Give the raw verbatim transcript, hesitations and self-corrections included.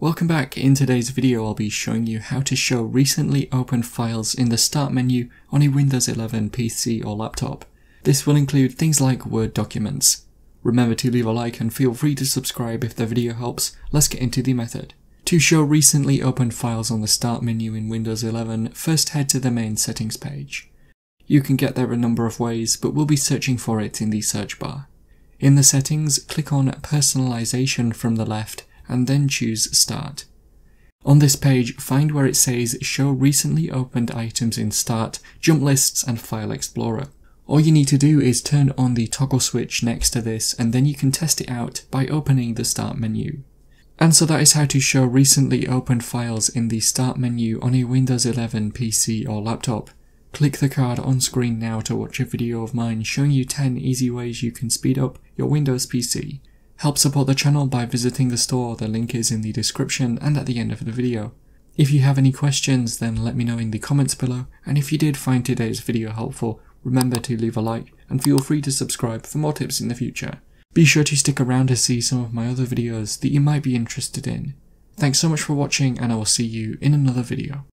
Welcome back. In today's video I'll be showing you how to show recently opened files in the Start menu on a Windows eleven P C or laptop. This will include things like Word documents. Remember to leave a like and feel free to subscribe if the video helps. Let's get into the method. To show recently opened files on the Start menu in Windows eleven, first head to the main settings page. You can get there a number of ways, but we'll be searching for it in the search bar. In the settings, click on Personalization from the left and then choose Start. On this page, find where it says Show Recently Opened Items in Start, Jump Lists and File Explorer. All you need to do is turn on the toggle switch next to this and then you can test it out by opening the Start menu. And so that is how to show recently opened files in the Start menu on a Windows eleven P C or laptop. Click the card on screen now to watch a video of mine showing you ten easy ways you can speed up your Windows P C. Help support the channel by visiting the store, the link is in the description and at the end of the video. If you have any questions then let me know in the comments below, and if you did find today's video helpful, remember to leave a like and feel free to subscribe for more tips in the future. Be sure to stick around to see some of my other videos that you might be interested in. Thanks so much for watching and I will see you in another video.